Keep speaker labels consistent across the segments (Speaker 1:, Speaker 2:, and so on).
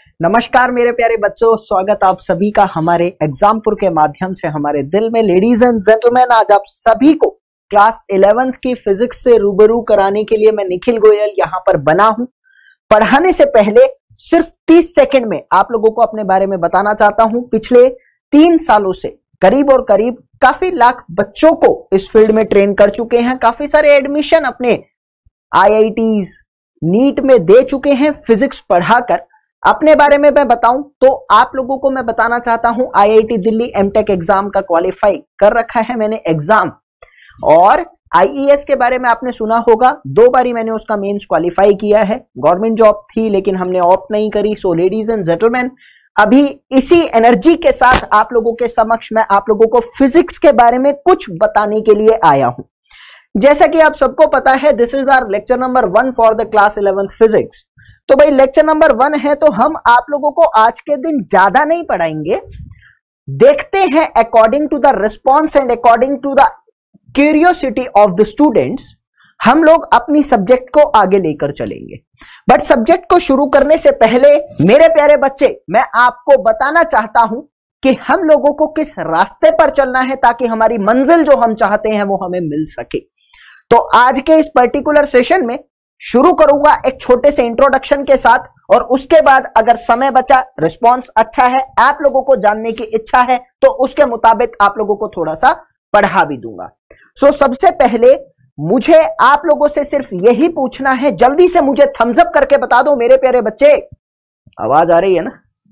Speaker 1: नमस्कार मेरे प्यारे बच्चों, स्वागत आप सभी का हमारे एग्जामपुर के माध्यम से हमारे दिल में। लेडीज एंड जेंटलमैन, आज आप सभी को क्लास 11th की फिजिक्स से रूबरू कराने के लिए मैं निखिल गोयल यहाँ पर बना हूं। पढ़ाने से पहले सिर्फ 30 सेकंड में आप लोगों को अपने बारे में बताना चाहता हूं। पिछले 3 सालों से करीब और करीब काफी लाख बच्चों को इस फील्ड में ट्रेन कर चुके हैं। काफी सारे एडमिशन अपने IITs, नीट में दे चुके हैं फिजिक्स पढ़ाकर। अपने बारे में मैं बताऊं तो आप लोगों को मैं बताना चाहता हूं, IIT दिल्ली MTech एग्जाम का क्वालिफाई कर रखा है मैंने एग्जाम, और IES के बारे में आपने सुना होगा। 2 बारी मैंने उसका मेंस क्वालिफाई किया है। गवर्नमेंट जॉब थी लेकिन हमने ऑप्ट नहीं करी। सो लेडीज एंड जेंटलमैन, अभी इसी एनर्जी के साथ आप लोगों के समक्ष मैं आप लोगों को फिजिक्स के बारे में कुछ बताने के लिए आया हूं। जैसा कि आप सबको पता है, this is our lecture number 1 for the class 11th physics. तो भाई लेक्चर नंबर 1 है तो हम आप लोगों को आज के दिन ज्यादा नहीं पढ़ाएंगे। देखते हैं according to the response and according to the curiosity of the students हम लोग अपनी सब्जेक्ट को आगे लेकर चलेंगे। बट सब्जेक्ट को शुरू करने से पहले मेरे प्यारे बच्चे, मैं आपको बताना चाहता हूं कि हम लोगों को किस रास्ते पर चलना है ताकि हमारी मंजिल जो हम चाहते हैं वो हमें मिल सके। तो आज के इस पर्टिकुलर सेशन में शुरू करूंगा एक छोटे से इंट्रोडक्शन के साथ, और उसके बाद अगर समय बचा, रिस्पॉन्स अच्छा है, आप लोगों को जानने की इच्छा है तो उसके मुताबिक आप लोगों को थोड़ा सा पढ़ा भी दूंगा। सो सबसे पहले मुझे आप लोगों से सिर्फ यही पूछना है, जल्दी से मुझे थम्स अप करके बता दो मेरे प्यारे बच्चे। आवाज आ रही है ना?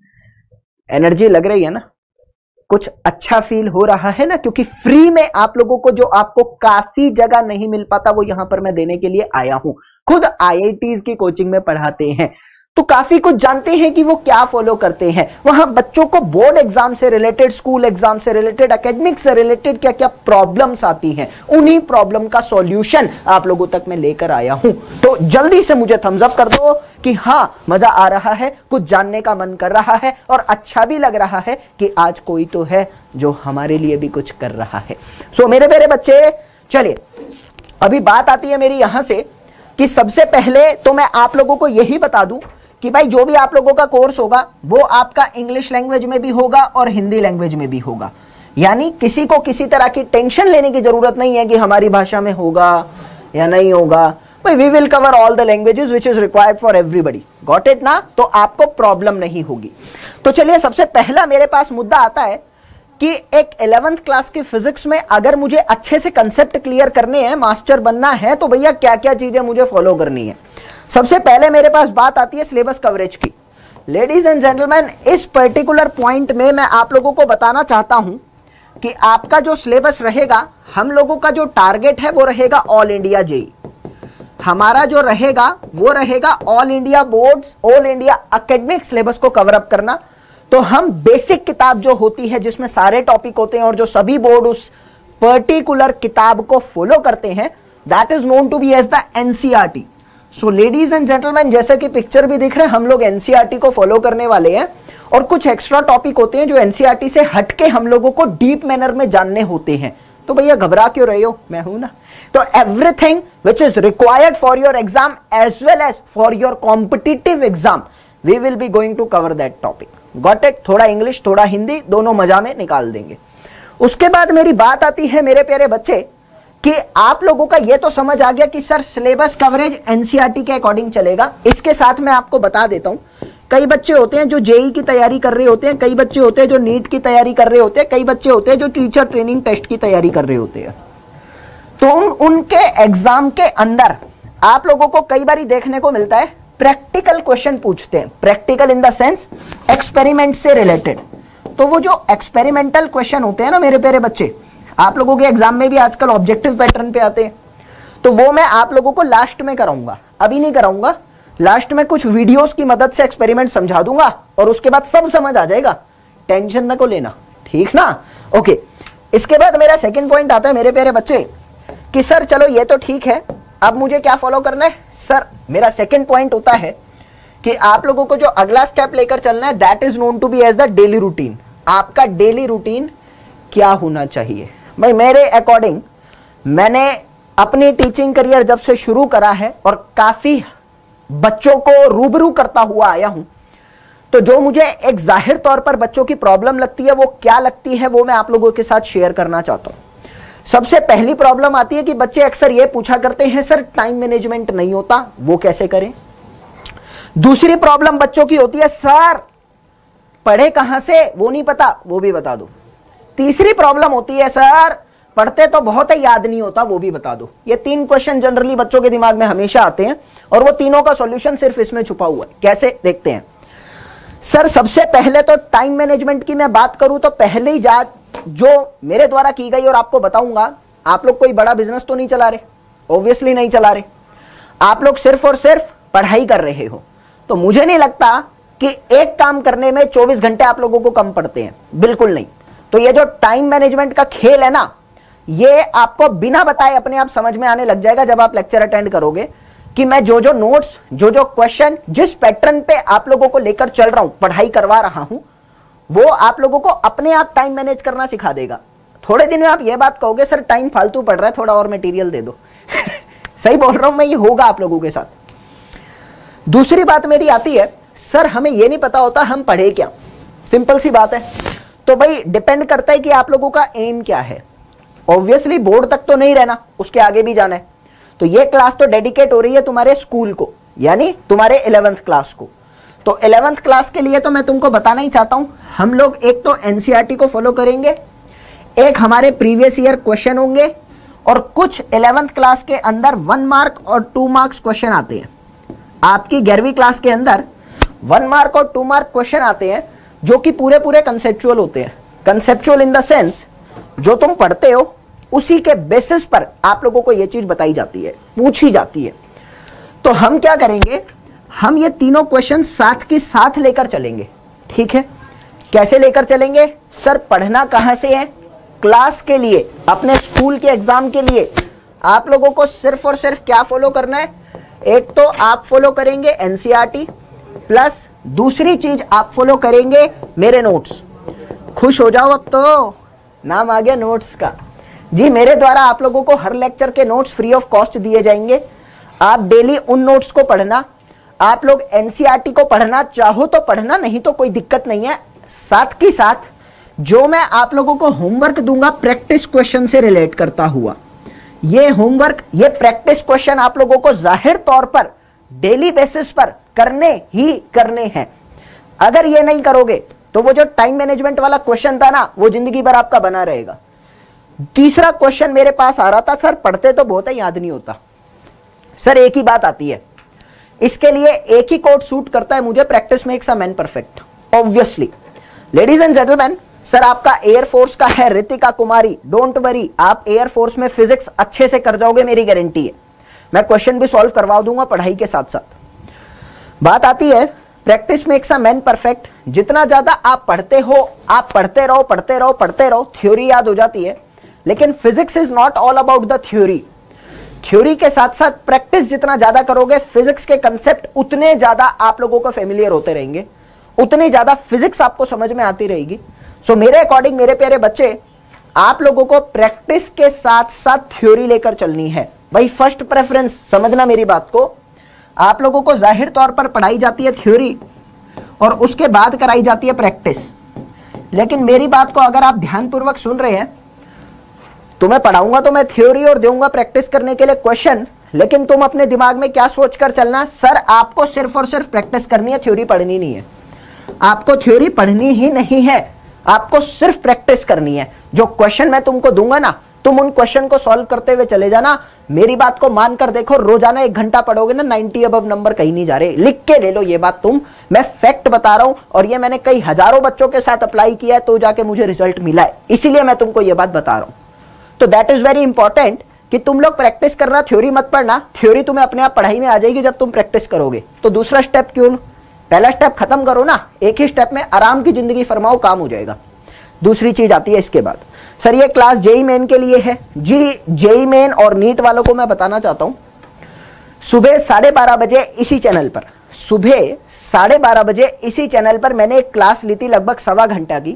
Speaker 1: एनर्जी लग रही है ना? कुछ अच्छा फील हो रहा है ना? क्योंकि फ्री में आप लोगों को जो आपको काफी जगह नहीं मिल पाता वो यहां पर मैं देने के लिए आया हूं। खुद IITs की कोचिंग में पढ़ाते हैं तो काफी कुछ जानते हैं कि वो क्या फॉलो करते हैं। वहां बच्चों को बोर्ड एग्जाम से रिलेटेड, स्कूल एग्जाम से रिलेटेड, एकेडमिक से रिलेटेड क्या क्या प्रॉब्लम्स आती हैं, उन्हीं प्रॉब्लम का सॉल्यूशन आप लोगों तक मैं लेकर आया हूं। तो जल्दी से मुझे थम्स अप कर दो कि हाँ, मजा आ रहा है, कुछ जानने का मन कर रहा है और अच्छा भी लग रहा है कि आज कोई तो है जो हमारे लिए भी कुछ कर रहा है। सो मेरे प्यारे बच्चे, चलिए अभी बात आती है मेरी यहां से कि सबसे पहले तो मैं आप लोगों को यही बता दूं कि भाई जो भी आप लोगों का कोर्स होगा वो आपका इंग्लिश लैंग्वेज में भी होगा और हिंदी लैंग्वेज में भी होगा। यानी किसी को किसी तरह की टेंशन लेने की जरूरत नहीं है कि हमारी भाषा में होगा या नहीं होगा। भाई we will cover all the languages which is required for everybody. Got it ना? तो आपको प्रॉब्लम नहीं होगी। तो चलिए सबसे पहला मेरे पास मुद्दा आता है कि एक 11th क्लास की फिजिक्स में अगर मुझे अच्छे से कंसेप्ट क्लियर करने हैं, मास्टर बनना है, तो भैया क्या क्या चीजें मुझे फॉलो करनी है। सबसे पहले मेरे पास बात आती है सिलेबस कवरेज की। लेडीज एंड जेंटलमैन, इस पर्टिकुलर पॉइंट में मैं आप लोगों को बताना चाहता हूं कि आपका जो सिलेबस रहेगा, हम लोगों का जो टारगेट है वो रहेगा ऑल इंडिया JEE। हमारा जो रहेगा वो रहेगा all India boards, all India academic syllabus को कवर अप करना। तो हम बेसिक किताब जो होती है जिसमें सारे टॉपिक होते हैं और जो सभी बोर्ड उस पर्टिकुलर किताब को फॉलो करते हैं, that is known to be as the NCERT। So ladies and gentleman, जैसे कि पिक्चर भी दिख रहे हैं, हम लोग NCERT को फॉलो करने वाले हैं और कुछ एक्स्ट्रा टॉपिक होते हैं जो NCERT से हटके हम लोगों को डीप मैनर में जानने होते हैं। तो भैया घबरा क्यों रहे हो? मैं हूं ना। तो everything which is required for your exam as well as for your competitive exam, we will be going to cover that topic. Got it? थोड़ा इंग्लिश, थोड़ा हिंदी, दोनों मजा में निकाल देंगे। उसके बाद मेरी बात आती है मेरे प्यारे बच्चे कि आप लोगों का ये तो समझ आ गया कि सर सिलेबस कवरेज NCERT के अकॉर्डिंग चलेगा। इसके साथ मैं आपको बता देता हूं, कई बच्चे होते हैं जो JEE की तैयारी कर रहे होते हैं, कई बच्चे होते हैं जो नीट की तैयारी कर रहे होते हैं, कई बच्चे होते हैं जो टीचर ट्रेनिंग टेस्ट की तैयारी कर रहे होते हैं। तो उनके एग्जाम के अंदर आप लोगों को कई बार देखने को मिलता है प्रैक्टिकल क्वेश्चन पूछते हैं। Practical in the sense experiment से रिलेटेड। तो वो जो एक्सपेरिमेंटल क्वेश्चन होते हैं ना मेरे प्यारे बच्चे, आप लोगों के एग्जाम में भी आजकल ऑब्जेक्टिव पैटर्न पे आते हैं, तो वो मैं आप लोगों को लास्ट में कराऊंगा, अभी नहीं कराऊंगा। लास्ट में कुछ वीडियोस की मदद से एक्सपेरिमेंट समझा दूंगा और उसके बाद सब समझ आ जाएगा। टेंशन ना को लेना, ठीक ना? ओके। इसके बाद मेरा सेकंड पॉइंट आता है मेरे प्यारे बच्चे कि सर चलो ये तो ठीक है, अब मुझे क्या फॉलो करना है? सर मेरा सेकंड पॉइंट होता है कि आप लोगों को जो अगला स्टेप लेकर चलना है, that is known to be as the daily routine. आपका डेली रूटीन क्या होना चाहिए? भाई मेरे अकॉर्डिंग मैंने अपनी टीचिंग करियर जब से शुरू करा है और काफी बच्चों को रूबरू करता हुआ आया हूं, तो जो मुझे एक जाहिर तौर पर बच्चों की प्रॉब्लम लगती है वो क्या लगती है वो मैं आप लोगों के साथ शेयर करना चाहता हूं। सबसे पहली प्रॉब्लम आती है कि बच्चे अक्सर ये पूछा करते हैं सर टाइम मैनेजमेंट नहीं होता, वो कैसे करें। दूसरी प्रॉब्लम बच्चों की होती है सर पढ़े कहां से वो नहीं पता, वो भी बता दो। तीसरी प्रॉब्लम होती है सर पढ़ते तो बहुत है याद नहीं होता, वो भी बता दो। ये 3 क्वेश्चन जनरली बच्चों के दिमाग में हमेशा आते हैं और वो तीनों का सॉल्यूशन सिर्फ इसमें छुपा हुआ है। कैसे देखते हैं। सर सबसे पहले तो टाइम मैनेजमेंट की मैं बात करूं तो पहले ही जांच जो मेरे द्वारा की गई और आपको बताऊंगा, आप लोग कोई बड़ा बिजनेस तो नहीं चला रहे, ऑब्वियसली नहीं चला रहे, आप लोग सिर्फ और सिर्फ पढ़ाई कर रहे हो। तो मुझे नहीं लगता कि एक काम करने में 24 घंटे आप लोगों को कम पड़ते हैं, बिल्कुल नहीं। तो ये जो टाइम मैनेजमेंट का खेल है ना, ये आपको बिना बताए अपने आप समझ में आने लग जाएगा जब आप लेक्चर अटेंड करोगे कि मैं जो जो नोट्स, जो जो क्वेश्चन, जिस पैटर्न पे आप लोगों को लेकर चल रहा हूं, पढ़ाई करवा रहा हूं, वो आप लोगों को अपने आप टाइम मैनेज करना सिखा देगा। थोड़े दिन में आप ये बात कहोगे सर टाइम फालतू पड़ रहा है, थोड़ा और मटेरियल दे दो। सही बोल रहा हूं मैं, ये होगा आप लोगों के साथ। दूसरी बात मेरी आती है सर हमें ये नहीं पता होता हम पढ़े क्या। सिंपल सी बात है, तो भाई डिपेंड करता है कि आप लोगों का एम क्या है। ऑब्वियसली बोर्ड तक तो नहीं रहना, उसके आगे भी जाना है। तो ये क्लास तो डेडिकेट हो रही है तुम्हारे स्कूल को, यानी तुम्हारे 11th क्लास को। तो 11th क्लास के लिए तो मैं तुमको बताना ही चाहता हूं, हम लोग एक तो एनसीईआरटी को फॉलो करेंगे, एक हमारे प्रीवियस ईयर क्वेश्चन होंगे और कुछ 11th क्लास के अंदर 1 मार्क और 2 मार्क्स क्वेश्चन आते हैं। आपकी 11वीं क्लास के अंदर 1 मार्क और 2 मार्क क्वेश्चन आते हैं जो कि पूरे पूरे कंसेप्चुअल होते हैं। कंसेप्चुअल इन द सेंस जो तुम पढ़ते हो उसी के बेसिस पर आप लोगों को यह चीज बताई जाती है, पूछी जाती है। तो हम क्या करेंगे, हम ये तीनों क्वेश्चन साथ के साथ लेकर चलेंगे। ठीक है, कैसे लेकर चलेंगे सर, पढ़ना कहां से है, क्लास के लिए, अपने स्कूल के एग्जाम के लिए आप लोगों को सिर्फ और सिर्फ क्या फॉलो करना है। एक तो आप फॉलो करेंगे एनसीईआरटी, प्लस दूसरी चीज आप फॉलो करेंगे मेरे नोट्स। खुश हो जाओ, अब तो नाम आ गया नोट्स का। जी मेरे द्वारा आप लोगों को हर लेक्चर के नोट्स फ्री ऑफ कॉस्ट दिए जाएंगे। आप डेली उन नोट्स को पढ़ना। आप लोग एनसीईआरटी को पढ़ना चाहो तो पढ़ना, नहीं तो कोई दिक्कत नहीं है। साथ ही साथ जो मैं आप लोगों को होमवर्क दूंगा प्रैक्टिस क्वेश्चन से रिलेट करता हुआ, ये होमवर्क, ये प्रैक्टिस क्वेश्चन आप लोगों को जाहिर तौर पर डेली बेसिस पर करने ही करने हैं। अगर ये नहीं करोगे तो वो जो टाइम मैनेजमेंट वाला क्वेश्चन था ना, वो जिंदगी भर आपका बना रहेगा। तीसरा क्वेश्चन मेरे पास आ रहा था सर पढ़ते तो बहुत है याद नहीं होता। सर एक ही बात आती है, इसके लिए एक ही कोड सूट करता है मुझे, practice makes a man perfect. Obviously ladies and gentleman, sir आपका एयरफोर्स का है रितिका कुमारी, डोंट वरी, आप एयरफोर्स में फिजिक्स अच्छे से कर जाओगे, मेरी गारंटी है। मैं क्वेश्चन भी सॉल्व करवा दूंगा पढ़ाई के साथ साथ। बात आती है practice makes a man perfect. जितना ज्यादा आप पढ़ते हो, आप पढ़ते रहो पढ़ते रहो पढ़ते रहो, थ्योरी याद हो जाती है। लेकिन physics is not all about the theory. Theory के साथ साथ प्रैक्टिस जितना ज्यादा करोगे, फिजिक्स के कंसेप्ट उतने ज्यादा आप लोगों को फेमिलियर होते रहेंगे, उतनी ज्यादा फिजिक्स आपको समझ में आती रहेगी। सो मेरे अकॉर्डिंग मेरे प्यारे बच्चे, आप लोगों को प्रैक्टिस के साथ साथ थ्योरी लेकर चलनी है। भाई फर्स्ट प्रेफरेंस समझना मेरी बात को, आप लोगों को जाहिर तौर पर पढ़ाई जाती है थ्योरी और उसके बाद कराई जाती है प्रैक्टिस। लेकिन मेरी बात को अगर आप ध्यानपूर्वक सुन रहे हैं, तुम्हें पढ़ाऊंगा तो मैं थ्योरी और दूंगा प्रैक्टिस करने के लिए क्वेश्चन, लेकिन तुम अपने दिमाग में क्या सोचकर चलना, सर आपको सिर्फ और सिर्फ प्रैक्टिस करनी है, थ्योरी पढ़नी नहीं है। आपको थ्योरी पढ़नी ही नहीं है, आपको सिर्फ प्रैक्टिस करनी है। जो क्वेश्चन मैं तुमको दूंगा ना, तुम उन क्वेश्चन को सॉल्व करते हुए चले जाना। मेरी बात को मानकर देखो, रोजाना 1 घंटा पढ़ोगे ना, 90 अबव नंबर कहीं नहीं जा रहे। लिख के ले लो ये बात, तुम, मैं फैक्ट बता रहा हूं और ये मैंने कई हजारों बच्चों के साथ अप्लाई किया है, तो जाके मुझे रिजल्ट मिला है, इसीलिए मैं तुमको ये बात बता रहा हूं। तो दैट इज वेरी इंपॉर्टेंट कि तुम लोग प्रैक्टिस करना, थ्योरी मत पढ़ना। थ्योरी तुम्हें अपने आप पढ़ाई में आ जाएगी जब तुम प्रैक्टिस करोगे। तो दूसरा स्टेप क्यों, पहला स्टेप खत्म करो ना, एक ही स्टेप में आराम की जिंदगी फरमाओ, काम हो जाएगा। दूसरी चीज आती है इसके बाद, सर ये क्लास जेई मेन के लिए है। जी जेई मेन और नीट वालों को मैं बताना चाहता हूं, सुबह 12:30 बजे इसी चैनल पर, सुबह 12:30 बजे इसी चैनल पर मैंने एक क्लास ली थी लगभग 1.25 घंटा की।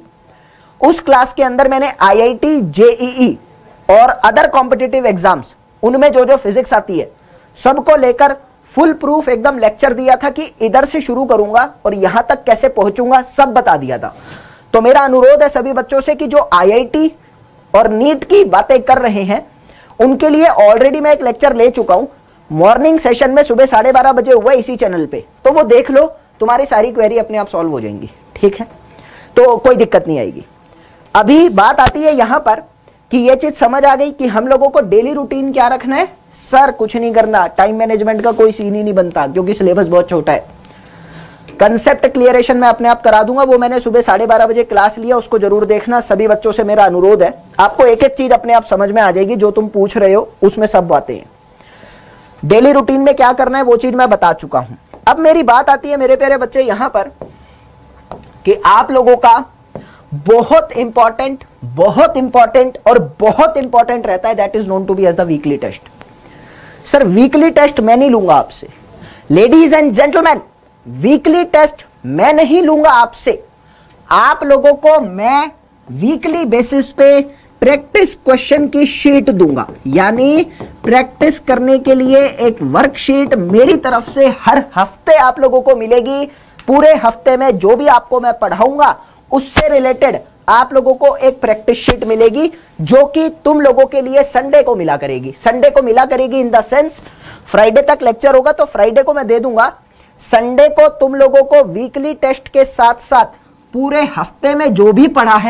Speaker 1: उस क्लास के अंदर मैंने आईआईटी, जेईई और अदर कॉम्पिटिटिव एग्जाम्स, उनमें जो जो फिजिक्स आती है सबको लेकर फुल प्रूफ एकदम लेक्चर दिया था कि इधर से शुरू करूंगा और यहां तक कैसे पहुंचूंगा सब बता दिया था। तो मेरा अनुरोध है सभी बच्चों से कि जो IIT और नीट की बातें कर रहे हैं उनके लिए ऑलरेडी मैं एक लेक्चर ले चुका हूं, मॉर्निंग सेशन में सुबह 12:30 बजे हुआ इसी चैनल पे, तो वो देख लो, तुम्हारी सारी क्वेरी अपने आप सॉल्व हो जाएंगी, ठीक है, तो कोई दिक्कत नहीं आएगी। अभी बात आती है यहां पर कि ये चीज समझ आ गई कि हम लोगों को डेली रूटीन क्या रखना है। सर कुछ नहीं करना, टाइम मैनेजमेंट का कोई सीन ही नहीं बनता क्योंकि सिलेबस बहुत छोटा है। कंसेप्ट क्लियरेशन मैं अपने आप करा दूंगा, वो मैंने सुबह 12:30 बजे क्लास लिया, उसको जरूर देखना। सभी बच्चों से मेरा अनुरोध है, आपको एक एक चीज अपने आप समझ में आ जाएगी, जो तुम पूछ रहे हो उसमें सब बातें हैं। डेली रूटीन में क्या करना है वो चीज मैं बता चुका हूं। अब मेरी बात आती है मेरे प्यारे बच्चे यहां पर कि आप लोगों का बहुत इंपॉर्टेंट और बहुत इंपॉर्टेंट रहता है, that is known to be as the weekly test. Sir weekly test मैं नहीं लूंगा आपसे, ladies and gentleman, weekly test मैं नहीं लूंगा आपसे। आप लोगों को मैं वीकली बेसिस पे प्रैक्टिस क्वेश्चन की शीट दूंगा, यानी प्रैक्टिस करने के लिए एक वर्कशीट मेरी तरफ से हर हफ्ते आप लोगों को मिलेगी। पूरे हफ्ते में जो भी आपको मैं पढ़ाऊंगा उससे रिलेटेड आप लोगों को एक प्रैक्टिस शीट मिलेगी, जो कि तुम लोगों के लिए संडे को मिला करेगी। संडे को मिला करेगी इन द सेंस फ्राइडे तक लेक्चर होगा तो फ्राइडे को मैं दे दूंगा, संडे को तुम लोगों को वीकली टेस्ट के साथ साथ पूरे हफ्ते में जो भी पढ़ा है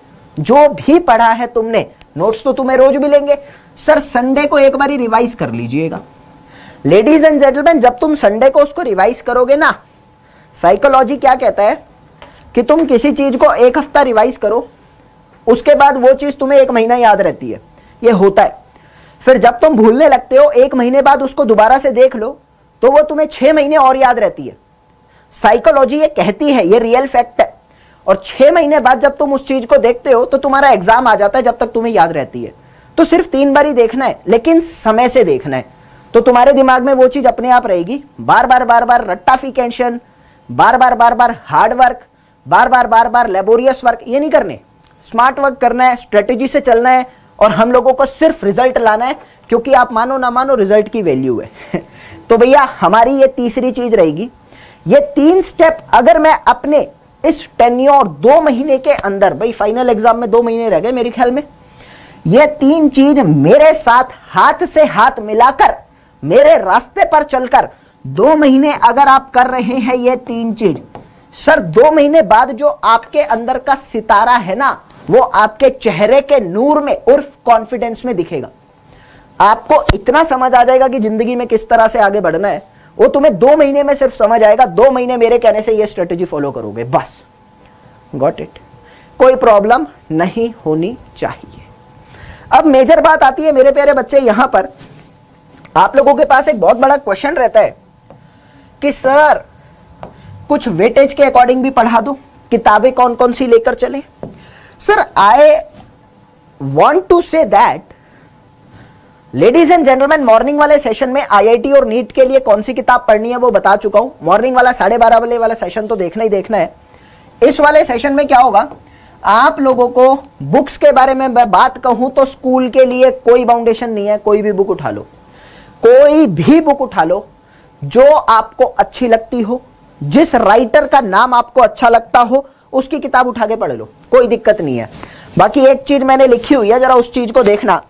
Speaker 1: तुमने, नोट्स तो तुम्हें रोज मिलेंगे। सर संडे को एक बारी रिवाइज कर लीजिएगा। लेडीज एंड जेंटलमैन, जब तुम संडे को उसको रिवाइज करोगे ना, साइकोलॉजी क्या कहता है कि तुम किसी चीज को एक हफ्ता रिवाइज करो, उसके बाद वो चीज तुम्हें 1 महीना याद रहती है, ये होता है। फिर जब तुम भूलने लगते हो 1 महीने बाद उसको दोबारा से देख लो तो वो तुम्हें 6 महीने और याद रहती है। साइकोलॉजी ये कहती है, ये रियल फैक्ट है। और 6 महीने बाद जब तुम उस चीज को देखते हो तो तुम्हारा एग्जाम आ जाता है, जब तक तुम्हें याद रहती है। तो सिर्फ 3 बार ही देखना है, लेकिन समय से देखना है, तो तुम्हारे दिमाग में वो चीज अपने आप रहेगी। बार बार रट्टाफिकेशन, बार बार हार्ड वर्क, बार बार लेबोरियस वर्क ये नहीं करने, स्मार्ट वर्क करना है, स्ट्रेटेजी से चलना है, और हम लोगों को सिर्फ रिजल्ट लाना है, क्योंकि आप मानो ना मानो रिजल्ट की वैल्यू है। तो भैया हमारी ये तीसरी चीज रहेगी। ये 3 स्टेप अगर मैं अपने इस टेन्योर 2 महीने के अंदर, भाई फाइनल एग्जाम में 2 महीने रह गए मेरे ख्याल में, ये 3 चीज मेरे साथ हाथ से हाथ मिलाकर, मेरे रास्ते पर चलकर 2 महीने अगर आप कर रहे हैं ये 3 चीज, सर 2 महीने बाद जो आपके अंदर का सितारा है ना, वो आपके चेहरे के नूर में उर्फ कॉन्फिडेंस में दिखेगा। आपको इतना समझ आ जाएगा कि जिंदगी में किस तरह से आगे बढ़ना है, वो तुम्हें 2 महीने में सिर्फ समझ आएगा। 2 महीने मेरे कहने से ये स्ट्रेटेजी फॉलो करोगे, बस, गॉट इट। कोई प्रॉब्लम नहीं होनी चाहिए। अब मेजर बात आती है मेरे प्यारे बच्चे, यहां पर आप लोगों के पास एक बहुत बड़ा क्वेश्चन रहता है कि सर कुछ वेटेज के अकॉर्डिंग भी पढ़ा दो, किताबें कौन कौन सी लेकर चले। Sir I want to say that ladies and gentleman, morning वाले सेशन में IIT और नीट के लिए कौन सी किताब पढ़नी है वो बता चुका हूं। मॉर्निंग वाला 12:30 वाला सेशन तो देखना ही देखना है। इस वाले सेशन में क्या होगा, आप लोगों को बुक्स के बारे में मैं बात कहूं तो स्कूल के लिए कोई बाउंडेशन नहीं है। कोई भी बुक उठा लो, कोई भी बुक उठा लो जो आपको अच्छी लगती हो, जिस राइटर का नाम आपको अच्छा लगता हो, उसकी किताब उठा के पढ़ लो, कोई दिक्कत नहीं है। बाकी एक चीज मैंने लिखी हुई है, जरा उस चीज को देखना।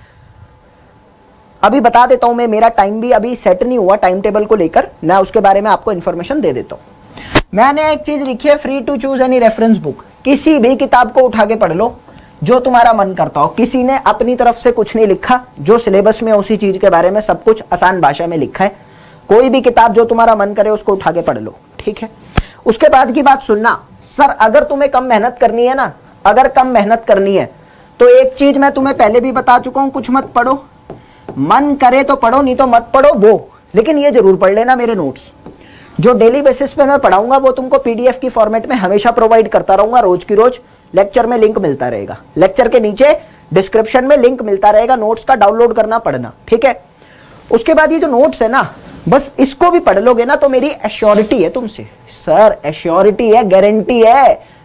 Speaker 1: अभी बता देता हूं मैं, मेरा टाइम भी अभी सेट नहीं हुआ टाइम टेबल को लेकर, मैं उसके बारे में आपको इंफॉर्मेशन दे देता हूं। मैंने एक चीज लिखी है, free to choose any reference book. किसी भी किताब को उठा के पढ़ लो जो तुम्हारा मन करता हो। किसी ने अपनी तरफ से कुछ नहीं लिखा, जो सिलेबस में उसी चीज के बारे में सब कुछ आसान भाषा में लिखा है। कोई भी किताब जो तुम्हारा मन करे उसको उठा के पढ़ लो, ठीक है। उसके बाद की बात सुनना, सर अगर तुम्हें कम मेहनत करनी है ना, अगर कम मेहनत करनी है तो एक चीज मैं तुम्हें पहले भी बता चुका हूं, कुछ मत पढ़ो, मन करे तो पढ़ो, नहीं तो मत पढ़ो वो, लेकिन ये जरूर पढ़ लेना मेरे नोट्स। जो डेली बेसिस पे मैं पढ़ाऊंगा वो तुमको PDF की फॉर्मेट में हमेशा प्रोवाइड करता रहूंगा, रोज की रोज। लेक्चर में लिंक मिलता रहेगा, लेक्चर के नीचे डिस्क्रिप्शन में लिंक मिलता रहेगा, नोट्स का डाउनलोड करना पढ़ना, ठीक है। उसके बाद ये जो नोट्स है ना, बस इसको भी पढ़ लोगे ना तो मेरी एश्योरिटी है तुमसे, सर एश्योरिटी है, गारंटी है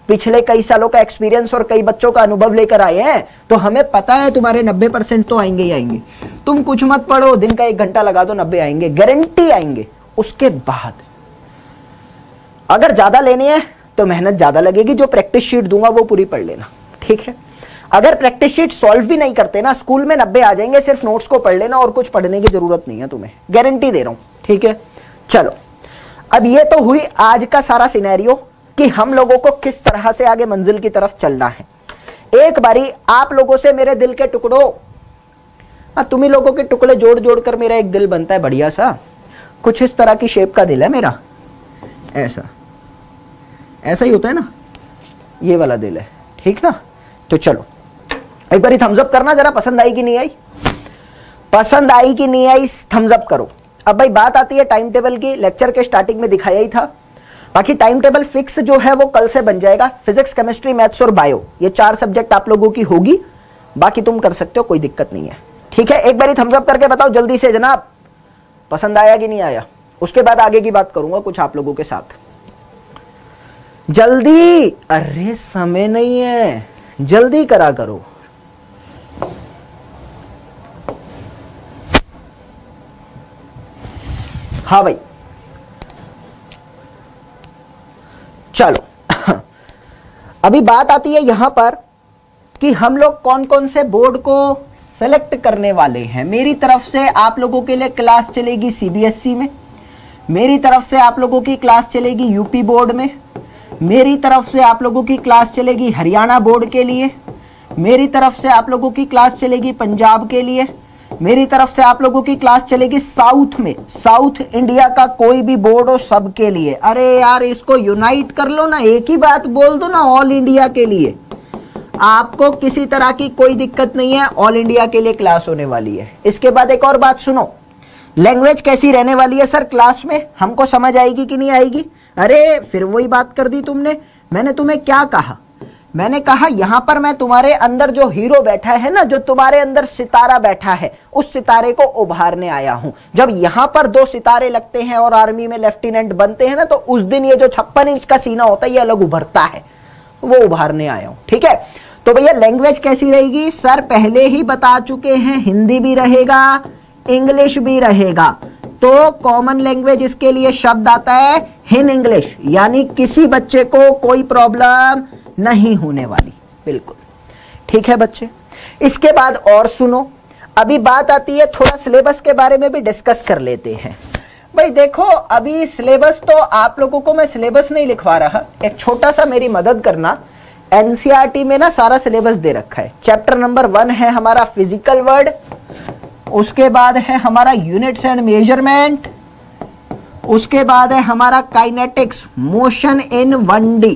Speaker 1: पिछले कई सालों का एक्सपीरियंस और कई बच्चों का अनुभव लेकर आए हैं, तो हमें पता है तुम्हारे 90% तो आएंगे ही आएंगे। तुम कुछ मत पढ़ो, दिन का 1 घंटा लगा दो, 90 आएंगे, गारंटी आएंगे। उसके बाद अगर ज्यादा लेनी है तो मेहनत ज्यादा लगेगी, जो प्रैक्टिस शीट दूंगा वो पूरी पढ़ लेना, ठीक है। अगर प्रैक्टिस शीट सॉल्व भी नहीं करते ना, स्कूल में 90 आ जाएंगे, सिर्फ नोट्स को पढ़ लेना और कुछ पढ़ने की जरूरत नहीं है तुम्हें, गारंटी दे रहा हूं, ठीक है। चलो, अब ये तो हुई आज का सारा सिनेरियो कि हम लोगों को किस तरह से आगे मंजिल की तरफ चलना है। एक बारी आप लोगों से मेरे दिल के टुकड़ों, तुम ही लोगों के टुकड़े जोड़ जोड़ कर मेरा एक दिल बनता है बढ़िया सा, कुछ इस तरह की शेप का दिल है मेरा, ऐसा ऐसा ही होता है ना, ये वाला दिल है, ठीक ना। तो चलो एक बारी थम्स अप करना जरा, पसंद आई कि नहीं आई, पसंद आई कि नहीं आई, थम्स अप करो। अब भाई बात आती है टाइम टेबल की, लेक्चर के स्टार्टिंग में दिखाया ही था, बाकी टाइम टेबल फिक्स जो है वो कल से बन जाएगा। फिजिक्स, केमिस्ट्री, मैथ्स और बायो, ये 4 सब्जेक्ट आप लोगों की होगी, बाकी तुम कर सकते हो, कोई दिक्कत नहीं है, ठीक है। एक बारी थम्स अप करके बताओ जल्दी से जनाब, पसंद आया कि नहीं आया। उसके बाद आगे की बात करूंगा कुछ आप लोगों के साथ, जल्दी, अरे समय नहीं है, जल्दी करा करो। हाँ भाई, चलो अभी बात आती है यहां पर कि हम लोग कौन कौन से बोर्ड को सेलेक्ट करने वाले हैं। मेरी तरफ से आप लोगों के लिए क्लास चलेगी सीबीएसई में, मेरी तरफ से आप लोगों की क्लास चलेगी यूपी बोर्ड में, मेरी तरफ से आप लोगों की क्लास चलेगी हरियाणा बोर्ड के लिए, मेरी तरफ से आप लोगों की क्लास चलेगी पंजाब के लिए, मेरी तरफ से आप लोगों की क्लास चलेगी साउथ में, साउथ इंडिया का कोई भी बोर्ड हो सबके लिए। अरे यार इसको यूनाइट कर लो ना, एक ही बात बोल दो ना, ऑल इंडिया के लिए। आपको किसी तरह की कोई दिक्कत नहीं है, ऑल इंडिया के लिए क्लास होने वाली है। इसके बाद एक और बात सुनो, लैंग्वेज कैसी रहने वाली है सर क्लास में, हमको समझ आएगी कि नहीं आएगी। अरे फिर वही बात कर दी तुमने, मैंने तुम्हें क्या कहा, मैंने कहा यहां पर मैं तुम्हारे अंदर जो हीरो बैठा है ना, जो तुम्हारे अंदर सितारा बैठा है, उस सितारे को उभारने आया हूं। जब यहां पर 2 सितारे लगते हैं और आर्मी में लेफ्टिनेंट बनते हैं ना, तो उस दिन ये जो 56 इंच का सीना होता है ये अलग उभरता है, वो उभारने आया हूं, ठीक है। तो भैया लैंग्वेज कैसी रहेगी सर, पहले ही बता चुके हैं, हिंदी भी रहेगा, इंग्लिश भी रहेगा। तो कॉमन लैंग्वेज इसके लिए शब्द आता है हिन इंग्लिश, यानी किसी बच्चे को कोई प्रॉब्लम नहीं होने वाली, बिल्कुल ठीक है बच्चे। इसके बाद और सुनो, अभी बात आती है थोड़ा सिलेबस के बारे में भी डिस्कस कर लेते हैं। भाई देखो अभी सिलेबस तो आप लोगों को मैं सिलेबस नहीं लिखवा रहा, एक छोटा सा मेरी मदद करना, एनसीईआरटी में ना सारा सिलेबस दे रखा है। चैप्टर नंबर 1 है हमारा फिजिकल वर्ड, उसके बाद है हमारा यूनिट्स एंड मेजरमेंट, उसके बाद है हमारा kinetics, motion in 1D,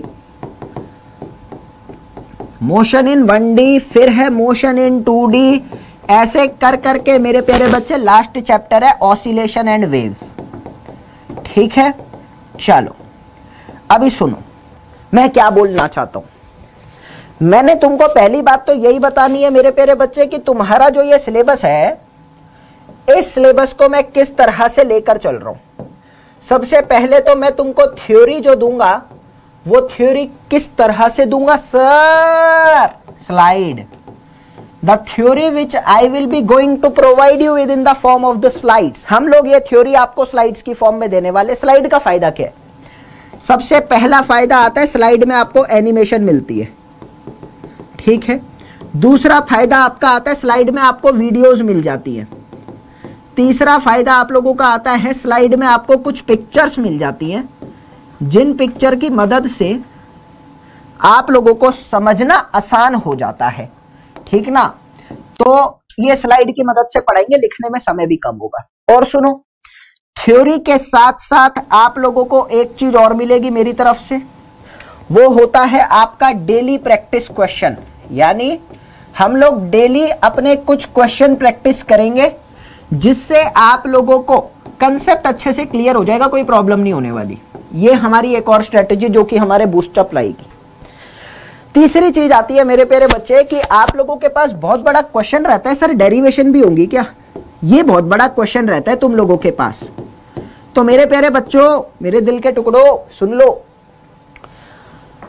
Speaker 1: motion in 1D, फिर है मोशन इन 2D, ऐसे कर करके मेरे प्यारे बच्चे लास्ट चैप्टर है ऑसिलेशन एंड वेव्स, ठीक है। चलो अभी सुनो मैं क्या बोलना चाहता हूं। मैंने तुमको पहली बात तो यही बतानी है मेरे प्यारे बच्चे कि तुम्हारा जो ये सिलेबस है, इस सिलेबस को मैं किस तरह से लेकर चल रहा हूं। सबसे पहले तो मैं तुमको थ्योरी जो दूंगा वो थ्योरी किस तरह से दूंगा sir, slide, the theory which I will be going to provide you with in the form of the slides. हम लोग ये थ्योरी आपको स्लाइड्स की फॉर्म में देने वाले। स्लाइड का फायदा क्या है, सबसे पहला फायदा आता है स्लाइड में आपको एनिमेशन मिलती है, ठीक है। दूसरा फायदा आपका आता है स्लाइड में आपको वीडियोस मिल जाती है। तीसरा फायदा आप लोगों का आता है स्लाइड में आपको कुछ पिक्चर्स मिल जाती हैं, जिन पिक्चर की मदद से आप लोगों को समझना आसान हो जाता है, ठीक ना। तो ये स्लाइड की मदद से पढ़ाएंगे, लिखने में समय भी कम होगा। और सुनो, थ्योरी के साथ साथ आप लोगों को एक चीज और मिलेगी मेरी तरफ से, वो होता है आपका डेली प्रैक्टिस क्वेश्चन। यानी हम लोग डेली अपने कुछ क्वेश्चन प्रैक्टिस करेंगे, जिससे आप लोगों को कंसेप्ट अच्छे से क्लियर हो जाएगा, कोई प्रॉब्लम नहीं होने वाली। ये हमारी एक और स्ट्रेटेजी जो कि हमारे बूस्टअप लाएगी। तीसरी चीज आती है मेरे प्यारे बच्चे कि आप लोगों के पास बहुत बड़ा क्वेश्चन रहता है, सर डेरिवेशन भी होंगी क्या, ये बहुत बड़ा क्वेश्चन रहता है तुम लोगों के पास। तो मेरे प्यारे बच्चों, मेरे दिल के टुकड़ों, सुन लो,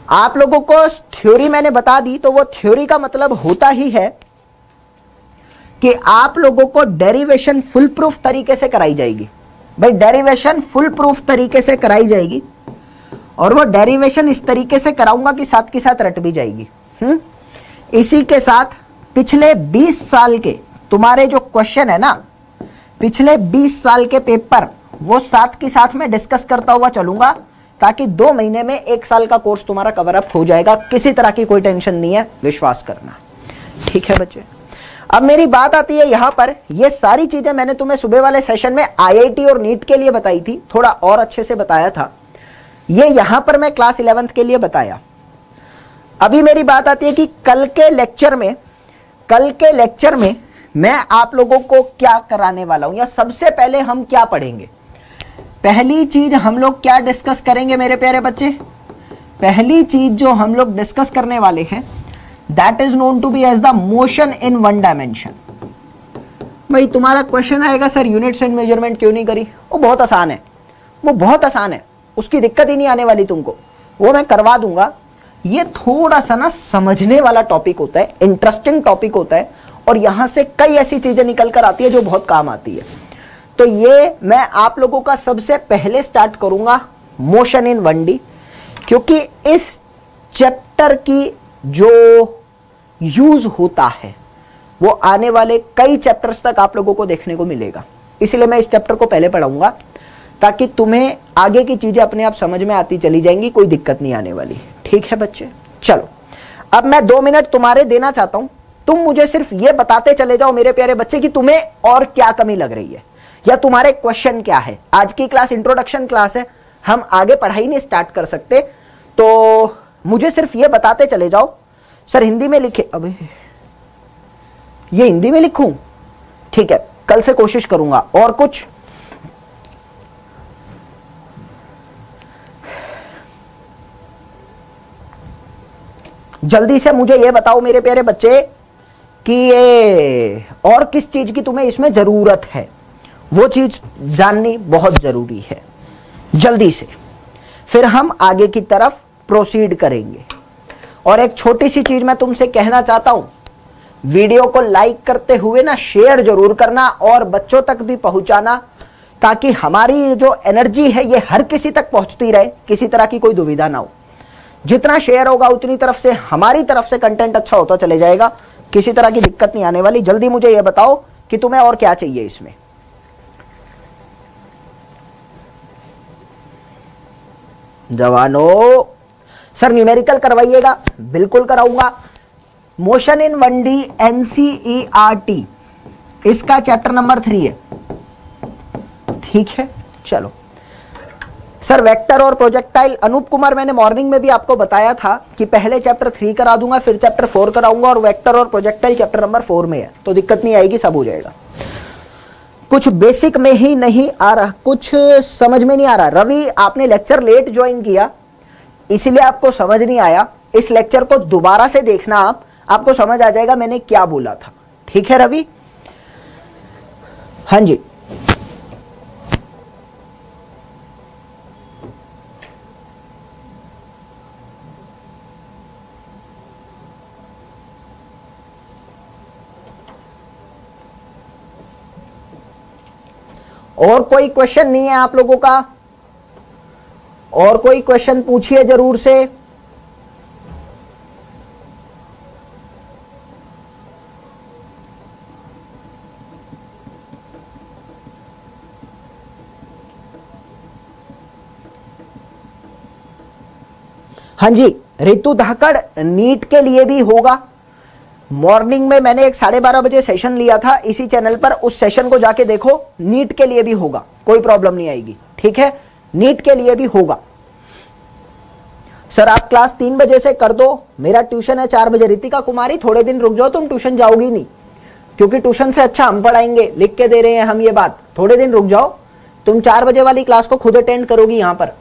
Speaker 1: आप लोगों को थ्योरी मैंने बता दी, तो वो थ्योरी का मतलब होता ही है कि आप लोगों को डेरिवेशन फुल प्रूफ तरीके से कराई जाएगी। भाई डेरिवेशन फुल प्रूफ तरीके से कराई जाएगी, और वो डेरिवेशन इस तरीके से कराऊंगा कि साथ के साथ रट भी जाएगी। इसी के साथ पिछले 20 साल के तुम्हारे जो क्वेश्चन है ना, पिछले 20 साल के पेपर वो साथ के साथ में डिस्कस करता हुआ चलूंगा, ताकि 2 महीने में 1 साल का कोर्स तुम्हारा कवर अप हो जाएगा। किसी तरह की कोई टेंशन नहीं है, विश्वास करना। ठीक है बच्चे, अब मेरी बात आती है यहां पर, ये सारी चीजें मैंने तुम्हें सुबह वाले सेशन में आईआईटी और नीट के लिए बताई थी, थोड़ा और अच्छे से बताया था। ये यहां पर मैं क्लास 11th के लिए बताया। अभी मेरी बात आती है कि कल के लेक्चर में मैं आप लोगों को क्या कराने वाला हूं, या सबसे पहले हम क्या पढ़ेंगे। पहली चीज हम लोग क्या डिस्कस करेंगे मेरे प्यारे बच्चे, पहली चीज जो हम लोग डिस्कस करने वाले हैं, that is known to be as the motion in 1 dimension. भाई तुम्हारा क्वेश्चन आएगा सर यूनिट्स एंड मेजरमेंट क्यों नहीं करी, वो बहुत आसान है, वो बहुत आसान है, उसकी दिक्कत ही नहीं आने वाली तुमको, वो मैं करवा दूंगा। ये थोड़ा सा ना समझने वाला टॉपिक होता है, इंटरेस्टिंग टॉपिक होता है, और यहां से कई ऐसी चीजें निकल कर आती है जो बहुत काम आती है। तो ये मैं आप लोगों का सबसे पहले स्टार्ट करूंगा मोशन इन 1D, क्योंकि इस चैप्टर की जो यूज होता है वो आने वाले कई चैप्टर्स तक आप लोगों को देखने को मिलेगा। इसलिए मैं इस चैप्टर को पहले पढ़ाऊंगा, ताकि तुम्हें आगे की चीजें अपने आप समझ में आती चली जाएंगी, कोई दिक्कत नहीं आने वाली। ठीक है बच्चे, चलो अब मैं 2 मिनट तुम्हारे देना चाहता हूं। तुम मुझे सिर्फ ये बताते चले जाओ मेरे प्यारे बच्चे कि तुम्हें और क्या कमी लग रही है, या तुम्हारे क्वेश्चन क्या है। आज की क्लास इंट्रोडक्शन क्लास है, हम आगे पढ़ाई नहीं स्टार्ट कर सकते, तो मुझे सिर्फ ये बताते चले जाओ। सर हिंदी में लिखे, अबे ये हिंदी में लिखूं, ठीक है कल से कोशिश करूंगा। और कुछ जल्दी से मुझे ये बताओ मेरे प्यारे बच्चे कि ये और किस चीज की तुम्हें इसमें जरूरत है, वो चीज जाननी बहुत जरूरी है जल्दी से, फिर हम आगे की तरफ प्रोसीड करेंगे। और एक छोटी सी चीज मैं तुमसे कहना चाहता हूं, वीडियो को लाइक करते हुए ना शेयर जरूर करना और बच्चों तक भी पहुंचाना, ताकि हमारी जो एनर्जी है ये हर किसी तक पहुंचती रहे, किसी तरह की कोई दुविधा ना हो। जितना शेयर होगा उतनी तरफ से हमारी तरफ से कंटेंट अच्छा होता चले जाएगा, किसी तरह की दिक्कत नहीं आने वाली। जल्दी मुझे यह बताओ कि तुम्हें और क्या चाहिए इसमें। जवानों, सर न्यूमेरिकल करवाइएगा, बिल्कुल कराऊंगा। मोशन इन 1D NCERT इसका चैप्टर नंबर 3 है। ठीक है चलो सर, वेक्टर और प्रोजेक्टाइल, अनूप कुमार मैंने मॉर्निंग में भी आपको बताया था कि पहले चैप्टर 3 करा दूंगा, फिर चैप्टर 4 कराऊंगा, और वेक्टर और प्रोजेक्टाइल चैप्टर नंबर 4 में है, तो दिक्कत नहीं आएगी, सब हो जाएगा। कुछ बेसिक में ही नहीं आ रहा, कुछ समझ में नहीं आ रहा। रवि आपने लेक्चर लेट ज्वाइन किया इसलिए आपको समझ नहीं आया, इस लेक्चर को दोबारा से देखना, आपको समझ आ जाएगा मैंने क्या बोला था। ठीक है रवि, हाँ जी और कोई क्वेश्चन नहीं है आप लोगों का, और कोई क्वेश्चन पूछिए जरूर से। हाँ जी रितु धाकड़, नीट के लिए भी होगा। मॉर्निंग में मैंने एक 12:30 बजे सेशन लिया था इसी चैनल पर, उस सेशन को जाके देखो, नीट के लिए भी होगा, कोई प्रॉब्लम नहीं आएगी। ठीक है, नीट के लिए भी होगा। सर आप क्लास 3 बजे से कर दो, मेरा ट्यूशन है 4 बजे। रितिका कुमारी थोड़े दिन रुक जाओ, तुम ट्यूशन जाओगी नहीं, क्योंकि ट्यूशन से अच्छा हम पढ़ाएंगे, लिख के दे रहे हैं हम ये बात। थोड़े दिन रुक जाओ, तुम 4 बजे वाली क्लास को खुद अटेंड करोगी यहां पर।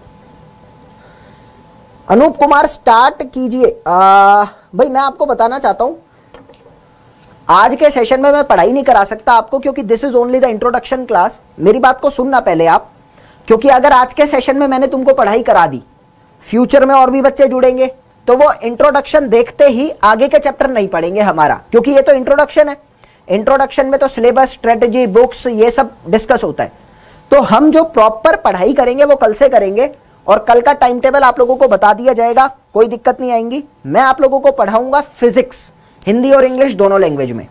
Speaker 1: अनूप कुमार स्टार्ट कीजिए। भाई मैं आपको बताना चाहता हूं, आज के सेशन में मैं पढ़ाई नहीं करा सकता आपको, क्योंकि this is only the introduction class. मेरी बात को सुनना पहले आप, क्योंकि अगर आज के सेशन में मैंने तुमको पढ़ाई करा दी, फ्यूचर में और भी बच्चे जुड़ेंगे, तो वो इंट्रोडक्शन देखते ही आगे के चैप्टर नहीं पढ़ेंगे हमारा, क्योंकि ये तो इंट्रोडक्शन है। इंट्रोडक्शन में तो सिलेबस, स्ट्रेटजी, बुक्स, ये सब डिस्कस होता है। तो हम जो प्रॉपर पढ़ाई करेंगे वो कल से करेंगे, और कल का टाइम टेबल आप लोगों को बता दिया जाएगा, कोई दिक्कत नहीं आएंगी। मैं आप लोगों को पढ़ाऊंगा फिजिक्स, हिंदी और इंग्लिश दोनों लैंग्वेज में।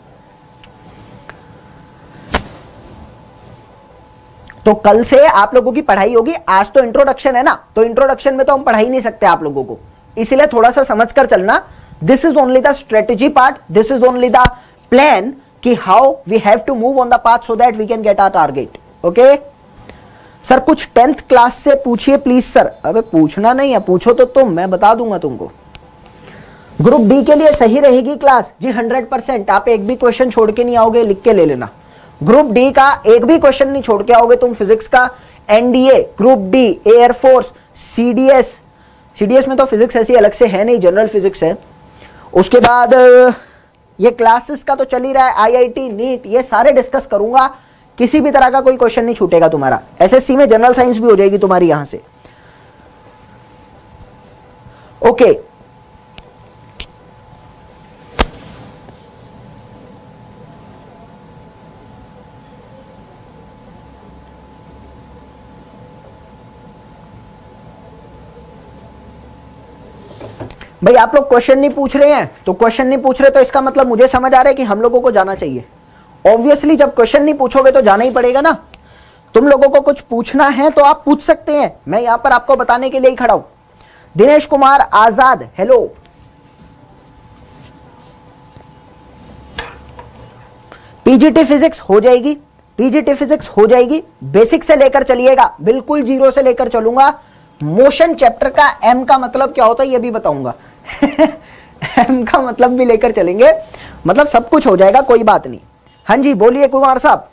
Speaker 1: तो कल से आप लोगों की पढ़ाई होगी। आज तो इंट्रोडक्शन है ना, तो इंट्रोडक्शन में तो हम पढ़ा ही नहीं सकते आप लोगों को, इसीलिए थोड़ा सा समझ कर चलना। This is only the strategy part, this is only the plan कि how we have to move on the path so that we can get our target. Okay sir, कुछ 10th क्लास से पूछिए प्लीज सर। अबे पूछना नहीं है, पूछो तो मैं बता दूंगा तुमको। ग्रुप बी के लिए सही रहेगी क्लास जी 100%। आप एक भी क्वेश्चन छोड़ के नहीं आओगे, लिख के ले लेना। ग्रुप डी का एक भी क्वेश्चन नहीं छोड़ के आओगे तुम फिजिक्स का। NDA, group D, air force, CDS, CDS में तो फिजिक्स ऐसी अलग से है नहीं, जनरल फिजिक्स है। उसके बाद ये क्लासेस का तो चल ही रहा है, आईआईटी, नीट, ये सारे डिस्कस करूंगा। किसी भी तरह का कोई क्वेश्चन नहीं छूटेगा तुम्हारा। एसएससी में जनरल साइंस भी हो जाएगी तुम्हारी यहां से। ओके भाई, आप लोग क्वेश्चन नहीं पूछ रहे हैं तो क्वेश्चन नहीं पूछ रहे, तो इसका मतलब मुझे समझ आ रहा है कि हम लोगों को जाना चाहिए। ऑब्वियसली जब क्वेश्चन नहीं पूछोगे तो जाना ही पड़ेगा ना। तुम लोगों को कुछ पूछना है तो आप पूछ सकते हैं, मैं यहां पर आपको बताने के लिए ही खड़ा हूं। Dinesh Kumar Azad, hello. PGT physics हो जाएगी, पीजीटी फिजिक्स हो जाएगी। बेसिक से लेकर चलिएगा, बिल्कुल जीरो से लेकर चलूंगा। मोशन चैप्टर का एम का मतलब क्या होता है ये भी बताऊंगा। एम का मतलब भी लेकर चलेंगे, मतलब सब कुछ हो जाएगा, कोई बात नहीं। हाँ जी बोलिए कुमार साहब।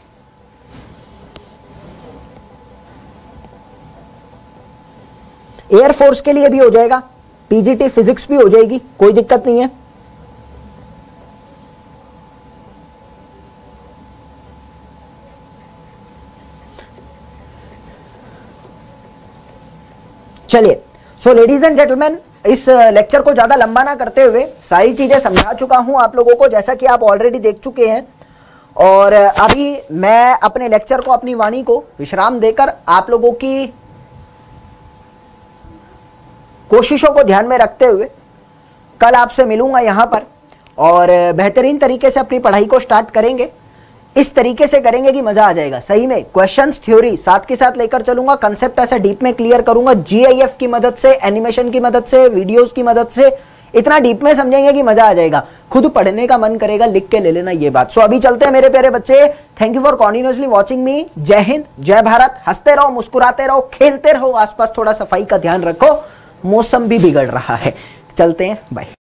Speaker 1: एयरफोर्स के लिए भी हो जाएगा, पीजीटी फिजिक्स भी हो जाएगी, कोई दिक्कत नहीं है। चलिए, सो लेडीज एंड जेंटलमैन, इस लेक्चर को ज्यादा लंबा ना करते हुए सारी चीजें समझा चुका हूं आप लोगों को, जैसा कि आप ऑलरेडी देख चुके हैं। और अभी मैं अपने लेक्चर को, अपनी वाणी को विश्राम देकर आप लोगों की कोशिशों को ध्यान में रखते हुए कल आपसे मिलूंगा यहां पर, और बेहतरीन तरीके से अपनी पढ़ाई को स्टार्ट करेंगे। इस तरीके से करेंगे कि मजा आ जाएगा सही में। क्वेश्चंस, थ्योरी साथ के साथ लेकर चलूंगा, कंसेप्ट ऐसा डीप में क्लियर करूंगा, जीआईएफ की मदद से, एनिमेशन की मदद से, वीडियोस की मदद से इतना डीप में समझेंगे कि मजा आ जाएगा। खुद पढ़ने का मन करेगा, लिख के ले लेना ये बात। सो अभी चलते हैं मेरे प्यारे बच्चे। Thank you for continuously watching me. जय हिंद, जय भारत। हंसते रहो, मुस्कुराते रहो, खेलते रहो, आसपास थोड़ा सफाई का ध्यान रखो, मौसम भी बिगड़ रहा है। चलते हैं, बाय।